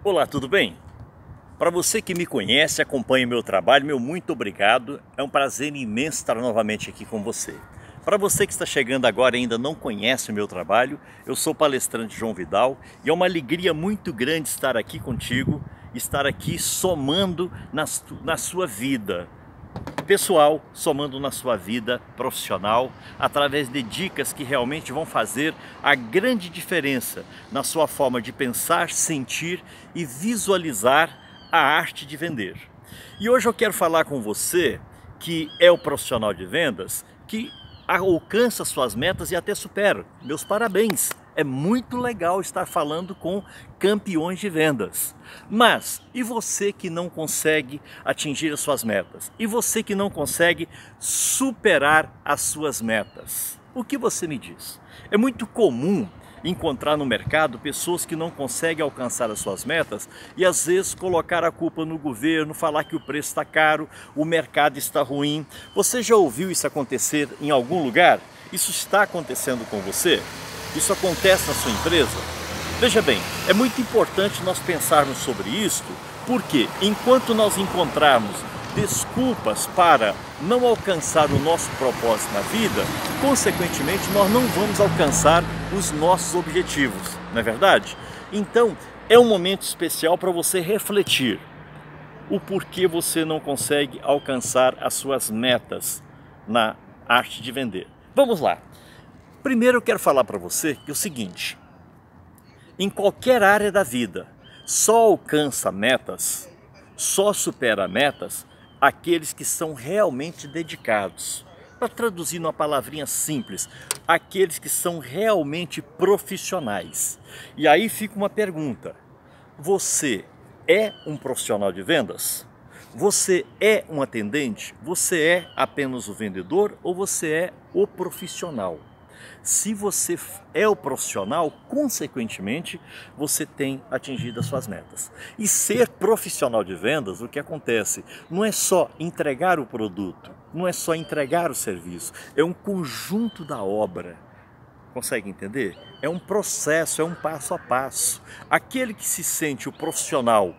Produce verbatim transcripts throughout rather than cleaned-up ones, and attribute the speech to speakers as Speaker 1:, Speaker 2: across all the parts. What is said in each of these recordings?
Speaker 1: Olá, tudo bem? Para você que me conhece, acompanha o meu trabalho, meu muito obrigado. É um prazer imenso estar novamente aqui com você. Para você que está chegando agora e ainda não conhece o meu trabalho, eu sou o palestrante João Vidal e é uma alegria muito grande estar aqui contigo, estar aqui somando na, na sua vida pessoal, somando na sua vida profissional, através de dicas que realmente vão fazer a grande diferença na sua forma de pensar, sentir e visualizar a arte de vender. E hoje eu quero falar com você que é o profissional de vendas que alcança suas metas e até supera. Meus parabéns! É muito legal estar falando com campeões de vendas. Mas, e você que não consegue atingir as suas metas? E você que não consegue superar as suas metas? O que você me diz? É muito comum encontrar no mercado pessoas que não conseguem alcançar as suas metas e às vezes colocar a culpa no governo, falar que o preço está caro, o mercado está ruim. Você já ouviu isso acontecer em algum lugar? Isso está acontecendo com você? Isso acontece na sua empresa? Veja bem, é muito importante nós pensarmos sobre isso, porque enquanto nós encontrarmos desculpas para não alcançar o nosso propósito na vida, consequentemente nós não vamos alcançar os nossos objetivos, não é verdade? Então é um momento especial para você refletir o porquê você não consegue alcançar as suas metas na arte de vender. Vamos lá! Primeiro eu quero falar para você que é o seguinte: em qualquer área da vida, só alcança metas, só supera metas aqueles que são realmente dedicados. Para traduzir numa palavrinha simples, aqueles que são realmente profissionais. E aí fica uma pergunta: você é um profissional de vendas? Você é um atendente? Você é apenas o vendedor ou você é o profissional? Se você é o profissional, consequentemente, você tem atingido as suas metas. E ser profissional de vendas, o que acontece? Não é só entregar o produto, não é só entregar o serviço, é um conjunto da obra. Consegue entender? É um processo, é um passo a passo. Aquele que se sente o profissional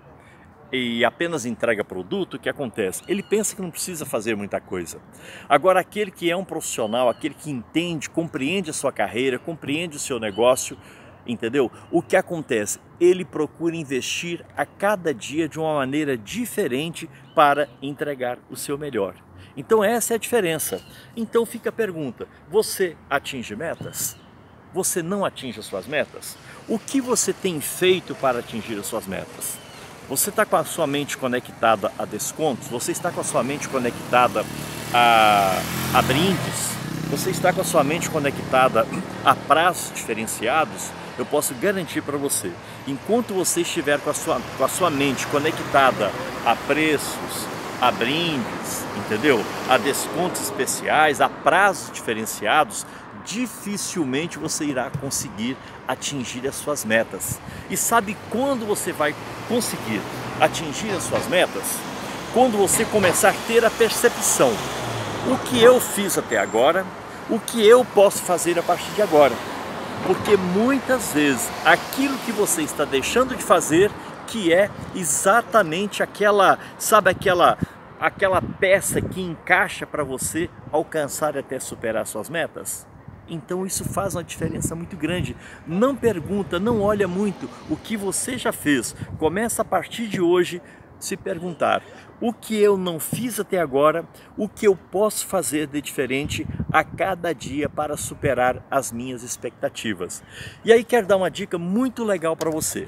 Speaker 1: e apenas entrega produto, o que acontece? Ele pensa que não precisa fazer muita coisa. Agora, aquele que é um profissional, aquele que entende, compreende a sua carreira, compreende o seu negócio, entendeu? O que acontece? Ele procura investir a cada dia de uma maneira diferente para entregar o seu melhor. Então essa é a diferença. Então fica a pergunta: você atinge metas? Você não atinge as suas metas? O que você tem feito para atingir as suas metas? Você está com a sua mente conectada a descontos? Você está com a sua mente conectada a, a brindes? Você está com a sua mente conectada a prazos diferenciados? Eu posso garantir para você, enquanto você estiver com a, sua, com a sua mente conectada a preços, a brindes, entendeu? A descontos especiais, a prazos diferenciados, dificilmente você irá conseguir atingir as suas metas. E sabe quando você vai conseguir atingir as suas metas? Quando você começar a ter a percepção: o que eu fiz até agora, o que eu posso fazer a partir de agora. Porque muitas vezes aquilo que você está deixando de fazer, que é exatamente aquela, sabe, aquela aquela peça que encaixa para você alcançar e até superar suas metas. Então isso faz uma diferença muito grande. Não pergunta, não olha muito o que você já fez. Começa a partir de hoje se perguntar: o que eu não fiz até agora, o que eu posso fazer de diferente a cada dia para superar as minhas expectativas. E aí quero dar uma dica muito legal para você.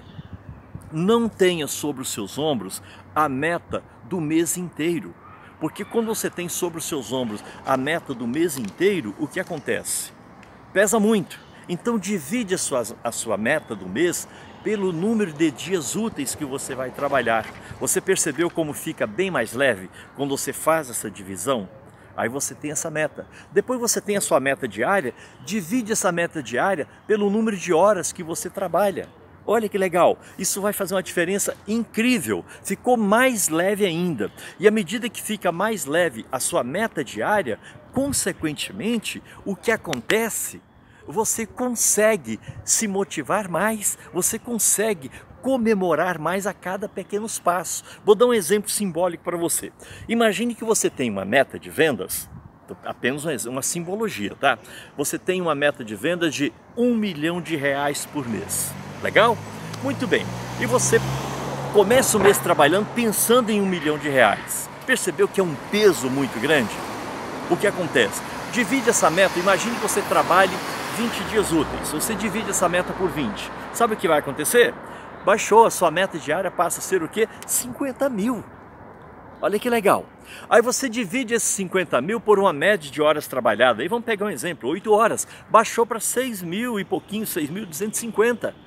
Speaker 1: Não tenha sobre os seus ombros a meta do mês inteiro. Porque quando você tem sobre os seus ombros a meta do mês inteiro, o que acontece? Pesa muito. Então divide a sua, a sua meta do mês pelo número de dias úteis que você vai trabalhar. Você percebeu como fica bem mais leve quando você faz essa divisão? Aí você tem essa meta. Depois você tem a sua meta diária, divide essa meta diária pelo número de horas que você trabalha. Olha que legal, isso vai fazer uma diferença incrível, ficou mais leve ainda. E à medida que fica mais leve a sua meta diária, consequentemente, o que acontece? Você consegue se motivar mais, você consegue comemorar mais a cada pequeno passo. Vou dar um exemplo simbólico para você. Imagine que você tem uma meta de vendas, apenas uma simbologia, tá? Você tem uma meta de vendas de um milhão de reais por mês. Legal? Muito bem. E você começa o mês trabalhando pensando em um milhão de reais. Percebeu que é um peso muito grande? O que acontece? Divide essa meta, imagine que você trabalhe vinte dias úteis. Você divide essa meta por vinte. Sabe o que vai acontecer? Baixou, a sua meta diária passa a ser o quê? cinquenta mil. Olha que legal. Aí você divide esses cinquenta mil por uma média de horas trabalhadas. Aí vamos pegar um exemplo, oito horas. Baixou para seis mil e pouquinho, seis mil duzentos e cinquenta.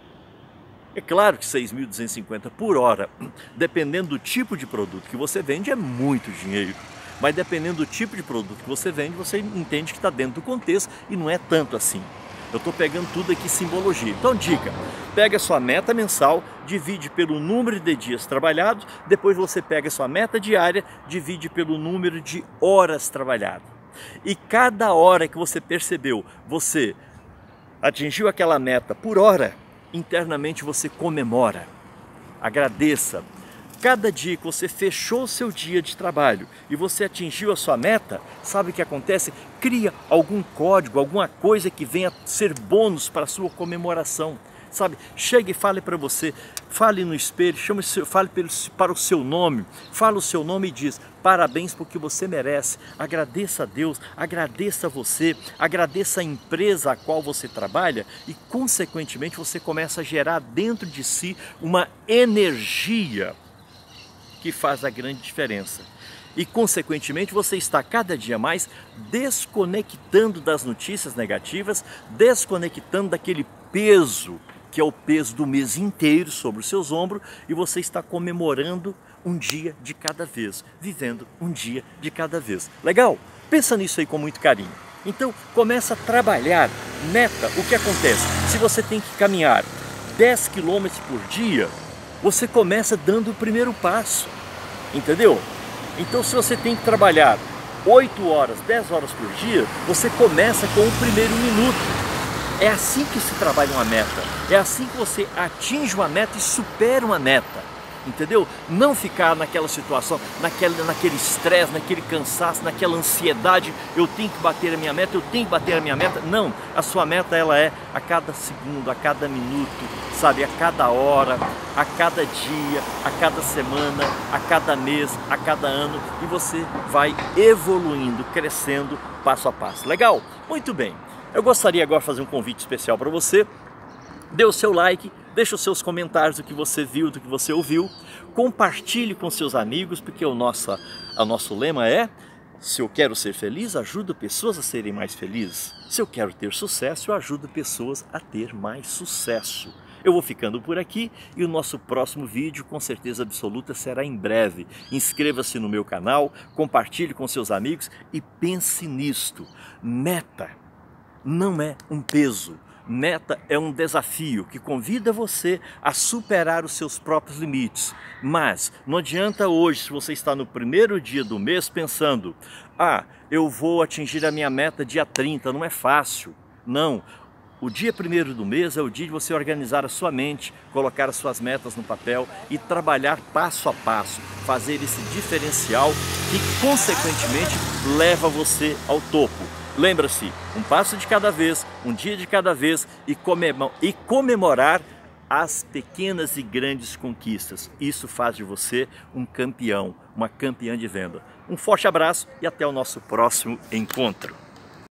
Speaker 1: É claro que seis mil duzentos e cinquenta por hora, dependendo do tipo de produto que você vende, é muito dinheiro. Mas dependendo do tipo de produto que você vende, você entende que está dentro do contexto e não é tanto assim. Eu estou pegando tudo aqui simbologia. Então, dica, pega a sua meta mensal, divide pelo número de dias trabalhados, depois você pega a sua meta diária, divide pelo número de horas trabalhadas. E cada hora que você percebeu, você atingiu aquela meta por hora, internamente você comemora, agradeça. Cada dia que você fechou o seu dia de trabalho e você atingiu a sua meta, sabe o que acontece? Cria algum código, alguma coisa que venha ser bônus para a sua comemoração. Sabe? Chegue e fale para você, fale no espelho, chame, fale para o seu nome, fale o seu nome e diz: parabéns porque você merece, agradeça a Deus, agradeça a você, agradeça a empresa a qual você trabalha e consequentemente você começa a gerar dentro de si uma energia que faz a grande diferença. E consequentemente você está cada dia mais desconectando das notícias negativas, desconectando daquele peso que é o peso do mês inteiro sobre os seus ombros, e você está comemorando um dia de cada vez, vivendo um dia de cada vez. Legal? Pensa nisso aí com muito carinho. Então começa a trabalhar, meta. O que acontece? Se você tem que caminhar dez quilômetros por dia, você começa dando o primeiro passo, entendeu? Então se você tem que trabalhar oito horas, dez horas por dia, você começa com o primeiro minuto. É assim que se trabalha uma meta, é assim que você atinge uma meta e supera uma meta, entendeu? Não ficar naquela situação, naquele naquele estresse, naquele cansaço, naquela ansiedade, eu tenho que bater a minha meta, eu tenho que bater a minha meta. Não, a sua meta ela é a cada segundo, a cada minuto, sabe, a cada hora, a cada dia, a cada semana, a cada mês, a cada ano, e você vai evoluindo, crescendo passo a passo. Legal? Muito bem. Eu gostaria agora de fazer um convite especial para você. Dê o seu like, deixe os seus comentários do que você viu, do que você ouviu. Compartilhe com seus amigos, porque o nosso, o nosso lema é: se eu quero ser feliz, ajudo pessoas a serem mais felizes. Se eu quero ter sucesso, eu ajudo pessoas a ter mais sucesso. Eu vou ficando por aqui e o nosso próximo vídeo, com certeza absoluta, será em breve. Inscreva-se no meu canal, compartilhe com seus amigos e pense nisto. Meta não é um peso. Meta é um desafio que convida você a superar os seus próprios limites. Mas não adianta hoje, se você está no primeiro dia do mês pensando: ah, eu vou atingir a minha meta dia trinta, não é fácil. Não. O dia primeiro do mês é o dia de você organizar a sua mente, colocar as suas metas no papel e trabalhar passo a passo, fazer esse diferencial que consequentemente leva você ao topo. Lembra-se, um passo de cada vez, um dia de cada vez e comemorar as pequenas e grandes conquistas. Isso faz de você um campeão, uma campeã de venda. Um forte abraço e até o nosso próximo encontro.